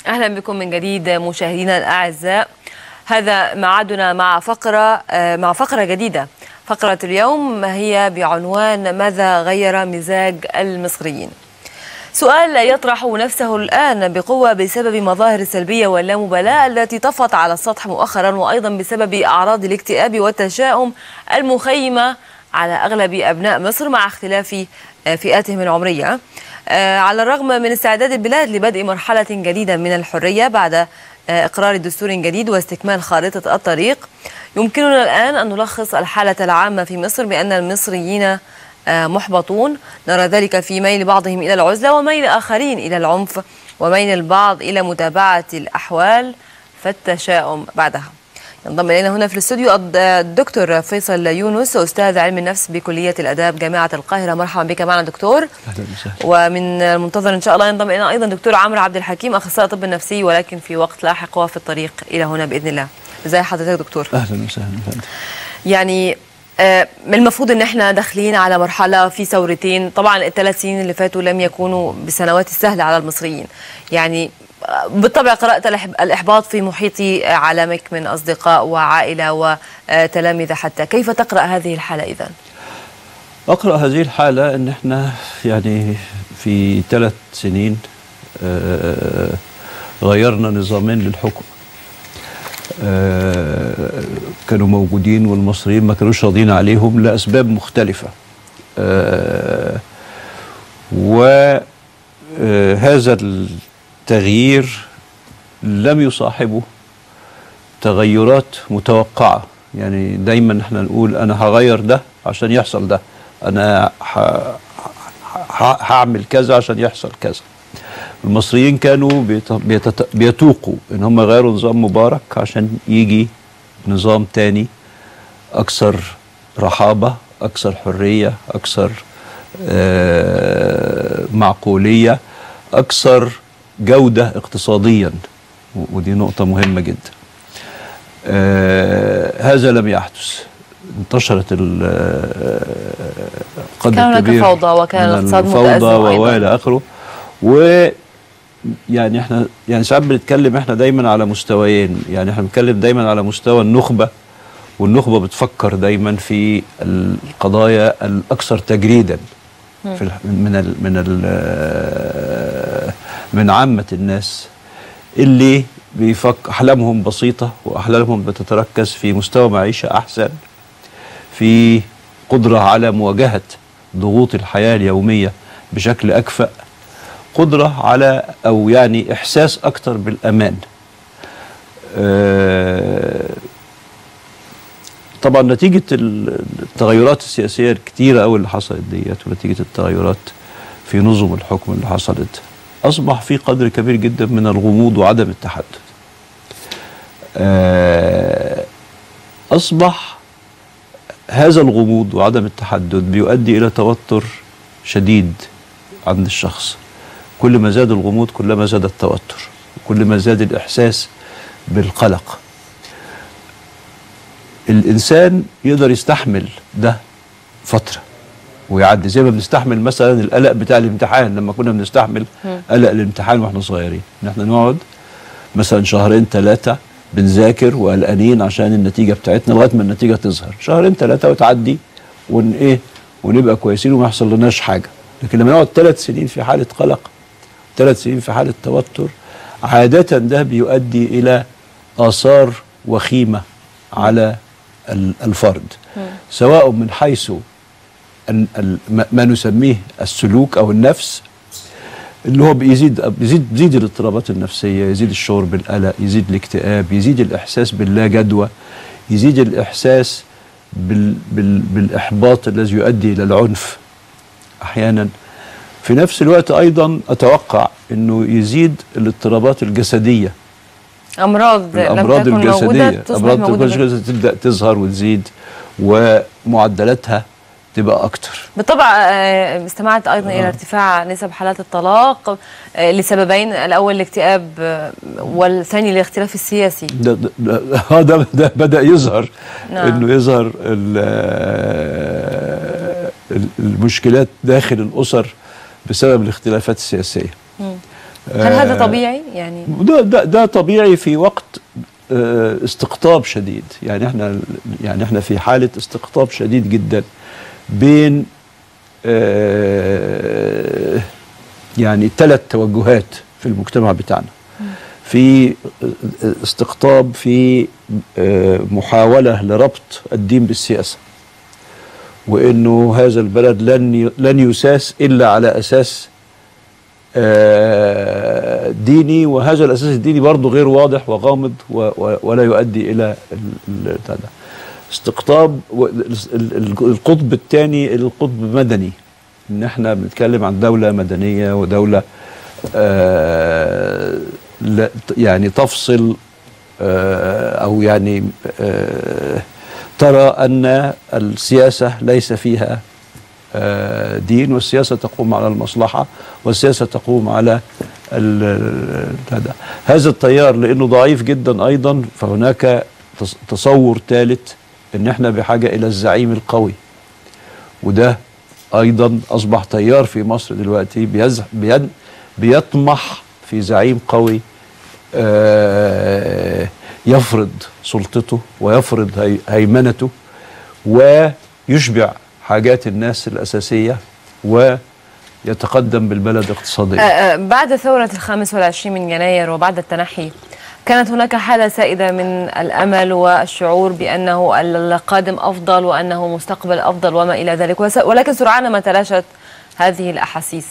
أهلا بكم من جديد مشاهدينا الأعزاء. هذا معادنا مع فقرة جديدة. فقرة اليوم هي بعنوان ماذا غير مزاج المصريين؟ سؤال يطرح نفسه الآن بقوة بسبب مظاهر السلبية واللامبالاة التي طفت على السطح مؤخرا، وأيضا بسبب أعراض الاكتئاب والتشاؤم المخيمة على أغلب أبناء مصر مع اختلاف فئاتهم العمرية، على الرغم من استعداد البلاد لبدء مرحلة جديدة من الحرية بعد إقرار دستور جديد واستكمال خارطة الطريق. يمكننا الآن أن نلخص الحالة العامة في مصر بأن المصريين محبطون، نرى ذلك في ميل بعضهم إلى العزلة وميل آخرين إلى العنف وميل البعض إلى متابعة الأحوال فالتشاؤم بعدها. ينضم إلينا هنا في الاستوديو الدكتور فيصل يونس، أستاذ علم النفس بكلية الآداب جامعة القاهرة. مرحبا بك معنا دكتور. أهلا وسهلا. ومن المنتظر إن شاء الله ينضم إلينا أيضا دكتور عمرو عبد الحكيم، أخصائي طب نفسي ولكن في وقت لاحق وفي الطريق إلى هنا بإذن الله. إزاي حضرتك دكتور؟ أهلا وسهلا. يعني المفروض ان احنا داخلين على مرحله في ثورتين، طبعا الثلاث سنين اللي فاتوا لم يكونوا بسنوات السهله على المصريين. يعني بالطبع قرات الاحباط في محيطي عالمك من اصدقاء وعائله وتلامذه حتى، كيف تقرا هذه الحاله اذا؟ اقرا هذه الحاله ان احنا يعني في 3 سنين غيرنا نظامين للحكم كانوا موجودين والمصريين ما كانوش راضيين عليهم لأسباب مختلفة، وهذا التغيير لم يصاحبه تغيرات متوقعة. يعني دايما احنا نقول أنا هغير ده عشان يحصل ده، أنا هعمل كذا عشان يحصل كذا. المصريين كانوا بيتوقوا ان هم يغيروا نظام مبارك عشان يجي نظام تاني اكثر رحابة، اكثر حرية، اكثر معقولية، اكثر جودة اقتصاديا، ودي نقطة مهمة جدا. هذا لم يحدث. انتشرت القدر الكبير فوضى وكان الاقتصاد متأزم والى اخره. يعني احنا ساعات بنتكلم احنا دايما على مستويين، يعني احنا بنتكلم دايما على مستوى النخبة، والنخبة بتفكر دايما في القضايا الأكثر تجريدا في من عامة الناس اللي بيفكر أحلامهم بسيطة وأحلامهم بتتركز في مستوى معيشة أحسن، في قدرة على مواجهة ضغوط الحياة اليومية بشكل أكفأ، قدرة على أو يعني إحساس أكتر بالأمان. طبعا نتيجة التغيرات السياسية الكتيرة أوي اللي حصلت ديت، ونتيجة التغيرات في نظم الحكم اللي حصلت، أصبح في قدر كبير جدا من الغموض وعدم التحدث. أصبح هذا الغموض وعدم التحدث بيؤدي إلى توتر شديد عند الشخص. كل ما زاد الغموض كل ما زاد التوتر، كل ما زاد الإحساس بالقلق. الإنسان يقدر يستحمل ده فترة ويعدي، زي ما بنستحمل مثلا القلق بتاع الامتحان. لما كنا بنستحمل قلق الامتحان واحنا صغيرين، ان احنا نقعد مثلا 2 3 بنذاكر وقلقانين عشان النتيجة بتاعتنا لغاية ما النتيجة تظهر، 2 3 وتعدي ونبقى كويسين وما يحصل لناش حاجة. لكن لما نقعد 3 سنين في حالة قلق، 3 سنين في حالة توتر، عادة ده بيؤدي إلى آثار وخيمة على الفرد، سواء من حيث ما نسميه السلوك أو النفس، اللي هو بيزيد الاضطرابات النفسية، يزيد الشعور بالقلق، يزيد الاكتئاب، يزيد الإحساس باللا جدوى، يزيد الإحساس بالإحباط الذي يؤدي إلى العنف أحيانا. في نفس الوقت أيضا أتوقع أنه يزيد الاضطرابات الجسدية، الأمراض الجسدية، الأمراض الجسدية تبدأ تظهر وتزيد ومعدلاتها تبقى أكتر. بالطبع استمعت أيضا إلى ارتفاع نسب حالات الطلاق لسببين، الأول الاكتئاب والثاني الاختلاف السياسي. ده بدأ يظهر. نعم. إنه يظهر المشكلات داخل الأسر بسبب الاختلافات السياسية. هل هذا طبيعي يعني؟ ده طبيعي في وقت استقطاب شديد. يعني احنا في حالة استقطاب شديد جدا بين يعني 3 توجهات في المجتمع بتاعنا. في استقطاب، في محاولة لربط الدين بالسياسة، وإنه هذا البلد لن يساس إلا على أساس ديني، وهذا الأساس الديني برضه غير واضح وغامض ولا يؤدي إلى استقطاب. القطب الثاني القطب مدني، إن احنا بنتكلم عن دولة مدنية ودولة يعني تفصل أو يعني ترى أن السياسة ليس فيها دين، والسياسة تقوم على المصلحة، والسياسة تقوم على هذا التيار. لأنه ضعيف جدا أيضا، فهناك تصور ثالث أن احنا بحاجة إلى الزعيم القوي، وده أيضا أصبح تيار في مصر دلوقتي بيطمح في زعيم قوي يفرض سلطته ويفرض هيمنته ويشبع حاجات الناس الأساسية ويتقدم بالبلد اقتصاديا. بعد ثورة 25 من يناير وبعد التنحي كانت هناك حالة سائدة من الأمل والشعور بأنه القادم أفضل وأنه مستقبل أفضل وما إلى ذلك، ولكن سرعان ما تلاشت هذه الأحاسيس.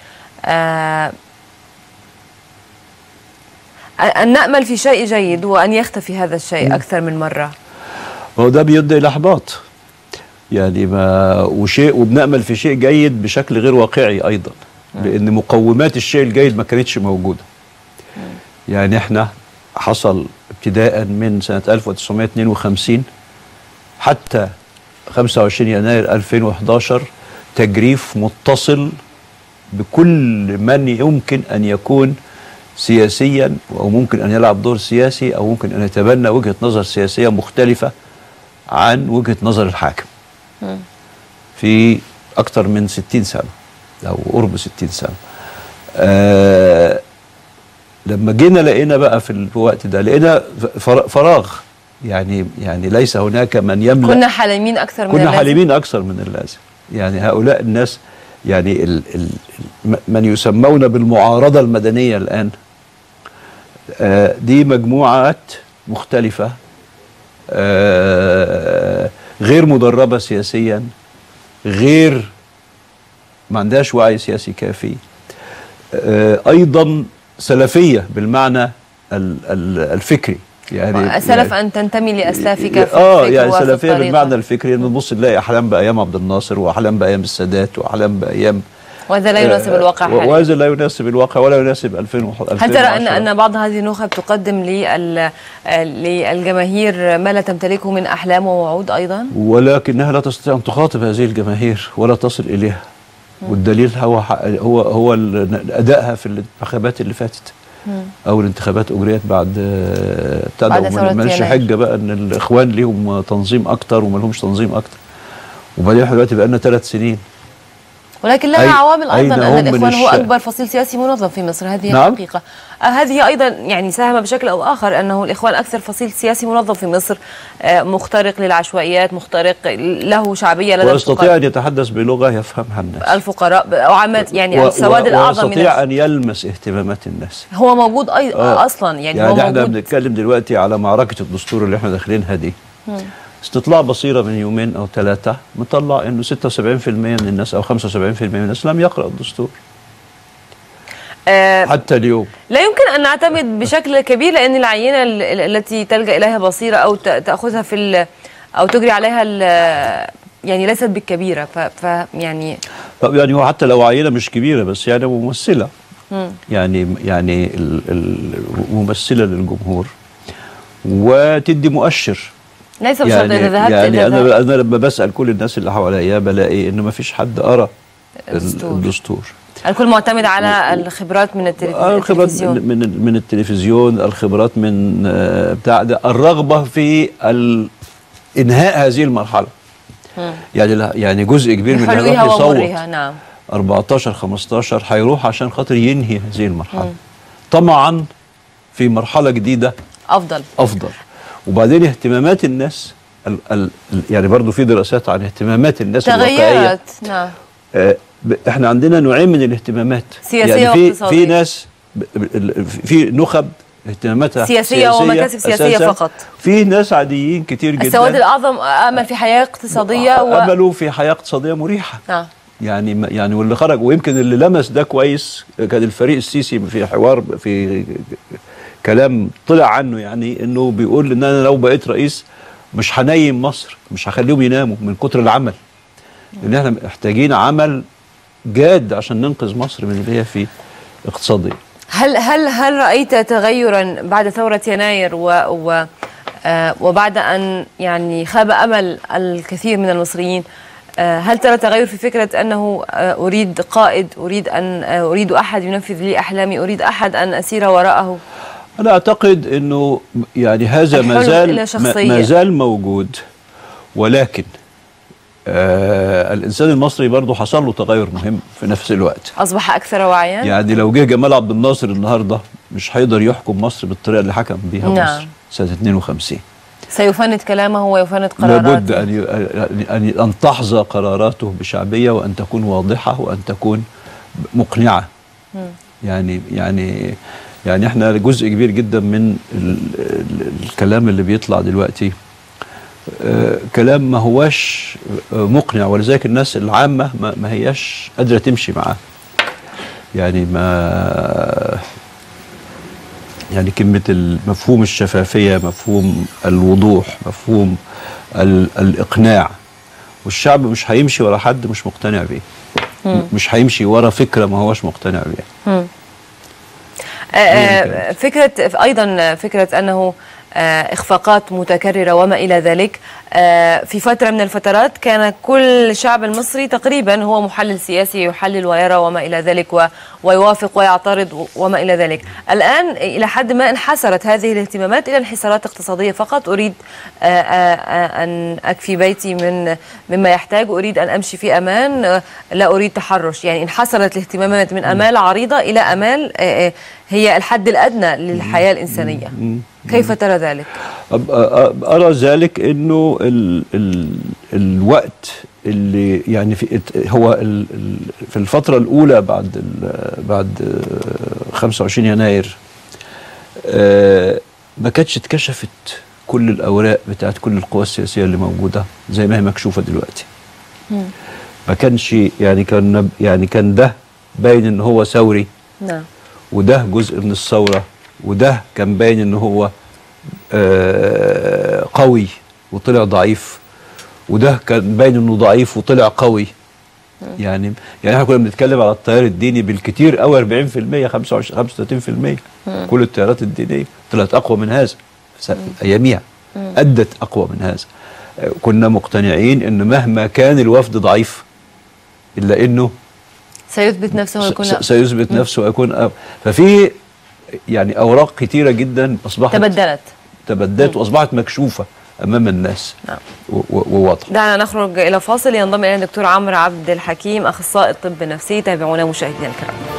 أن نأمل في شيء جيد وأن يختفي هذا الشيء أكثر من مرة، وده بيؤدي إلى إحباط. يعني وبنأمل في شيء جيد بشكل غير واقعي أيضا، لأن مقومات الشيء الجيد ما كانتش موجودة. يعني احنا حصل ابتداء من سنة 1952 حتى 25 يناير 2011 تجريف متصل بكل من يمكن أن يكون سياسيا، أو ممكن أن يلعب دور سياسي، أو ممكن أن يتبنى وجهة نظر سياسية مختلفة عن وجهة نظر الحاكم في أكثر من 60 سنة أو قرب 60 سنة. لما جينا لقينا بقى في الوقت ده لقينا فراغ، يعني ليس هناك من يملأ. كنا حالمين أكثر من اللازم. كنا حالمين أكثر من اللازم. يعني هؤلاء الناس، يعني من يسمون بالمعارضة المدنية الآن، دي مجموعات مختلفة غير مدربة سياسيا، غير ما عندهاش وعي سياسي كافي، أيضا سلفية بالمعنى الفكري. يعني سلف أن تنتمي لأسلافك في يعني سلفية بالمعنى الفكري، إن نبص نلاقي أحلام بأيام عبد الناصر، وأحلام بأيام السادات، وأحلام بأيام، وهذا لا يناسب الواقع حاليا، وهذا لا يناسب الواقع ولا يناسب 2010. هل ترى أن بعض هذه النخب تقدم للجماهير ما لا تمتلكه من أحلام ووعود أيضا؟ ولكنها لا تستطيع أن تخاطب هذه الجماهير ولا تصل إليها. والدليل هو أدائها في الانتخابات اللي فاتت، أو الانتخابات أجريت بعد مالش حجة بقى إن الإخوان ليهم تنظيم أكتر وما لهمش تنظيم أكتر. وبعدين احنا دلوقتي بقى لنا 3 سنين. ولكن لها عوامل أيضا، أن الإخوان هو أكبر فصيل سياسي منظم في مصر، هذه نعم. الحقيقة. هذه أيضا يعني ساهم بشكل أو آخر أنه الإخوان أكثر فصيل سياسي منظم في مصر، مخترق للعشوائيات، مخترق، له شعبية لدى الفقراء، ويستطيع أن يتحدث بلغة يفهمها الناس، الفقراء وعامات، يعني السواد الأعظم من ويستطيع أن يلمس اهتمامات الناس. هو موجود أصلا، يعني هو موجود. احنا بنتكلم دلوقتي على معركة الدستور اللي احنا داخلينها دي. استطلاع بصيرة من 2 أو 3 مطلع انه 76% من الناس او 75% من الناس لم يقرأ الدستور حتى اليوم. لا يمكن ان نعتمد بشكل كبير، لان العينة التي تلجأ اليها بصيرة او تاخذها او تجري عليها يعني ليست بالكبيرة، يعني هو حتى لو عينة مش كبيرة بس يعني ممثلة، يعني ممثلة للجمهور وتدي مؤشر. ليس بشرط إذا ذهبت يعني أنا لما بسأل كل الناس اللي حواليا بلاقي إن ما فيش حد قرأ الدستور. الكل معتمد على الخبرات من التلفزيون، من التلفزيون، الخبرات من بتاع ده، الرغبة في إنهاء هذه المرحلة. يعني جزء كبير من اللي هيروح يصوت، نعم، 14 15 هيروح عشان خاطر ينهي هذه المرحلة. طمعا في مرحله جديده افضل. وبعدين اهتمامات الناس يعني برضو في دراسات عن اهتمامات الناس الواقعيه. نعم. احنا عندنا نوعين من الاهتمامات، سياسيه يعني واقتصاديه. في ناس في نخب اهتماماتها سياسيه ومكاسب سياسيه فقط. في ناس عاديين كتير جدا. السواد الاعظم امل في حياه اقتصاديه املوا في حياه اقتصاديه مريحه. نعم. يعني واللي خرج، ويمكن اللي لمس ده كويس كان الفريق السيسي في حوار، في كلام طلع عنه، يعني انه بيقول ان انا لو بقيت رئيس مش هنيم مصر، مش هخليهم يناموا من كتر العمل، لان احنا محتاجين عمل جاد عشان ننقذ مصر من اللي هي فيه اقتصاديا. هل رأيت تغيرا بعد ثورة يناير وبعد أن يعني خاب أمل الكثير من المصريين؟ هل ترى تغير في فكرة أنه أريد قائد، أريد أحد ينفذ لي أحلامي، أريد أحد أن أسير وراءه؟ أنا أعتقد أنه يعني هذا ما زال موجود، ولكن الإنسان المصري برضه حصل له تغير مهم في نفس الوقت، أصبح أكثر وعيا. يعني لو جه جمال عبد الناصر النهارده مش هيقدر يحكم مصر بالطريقة اللي حكم بيها مصر سنة 52. سيفند كلامه ويفند قراراته. لابد أن تحظى قراراته بشعبية، وأن تكون واضحة، وأن تكون مقنعة. يعني احنا جزء كبير جدا من الكلام اللي بيطلع دلوقتي كلام ما هواش مقنع، ولذلك الناس العامة ما هياش قادرة تمشي معاه. يعني كلمة مفهوم الشفافية، مفهوم الوضوح، مفهوم الإقناع، والشعب مش هيمشي ورا حد مش مقتنع بيه، مش هيمشي ورا فكرة ما هوش مقتنع بيها. فكرة أنه إخفاقات متكررة وما إلى ذلك. في فترة من الفترات كان كل الشعب المصري تقريبا هو محلل سياسي، يحلل ويرى وما إلى ذلك ويوافق ويعترض وما إلى ذلك. الآن إلى حد ما انحسرت هذه الاهتمامات إلى انحسارات اقتصادية فقط. أريد أن أكفي بيتي مما يحتاج، أريد أن أمشي في أمان، لا أريد تحرش. يعني انحسرت الاهتمامات من آمال عريضة إلى آمال هي الحد الأدنى للحياة الإنسانية. كيف ترى ذلك؟ أرى ذلك أنه الوقت اللي يعني هو في الفترة الأولى بعد 25 يناير ما كانتش اتكشفت كل الأوراق بتاعت كل القوى السياسية اللي موجودة زي ما هي مكشوفة دلوقتي. ما كانش يعني كان ده باين ان هو ثوري، نعم، وده جزء من الثورة، وده كان باين ان هو قوي وطلع ضعيف، وده كان باين انه ضعيف وطلع قوي. يعني احنا كنا بنتكلم على التيار الديني بالكتير قوي 40%، 35%. كل التيارات الدينية طلعت اقوى من هذا اياميها، ادت اقوى من هذا. كنا مقتنعين ان مهما كان الوفد ضعيف الا انه سيثبت نفسه ويكون سيثبت نفسه ويكون ففي يعني اوراق كتيره جدا اصبحت تبدلت واصبحت مكشوفه امام الناس. نعم. وواضحه. دعنا نخرج الى فاصل. ينضم الينا الدكتور عمرو عبد الحكيم، اخصائي الطب النفسي. تابعونا مشاهدينا الكرام.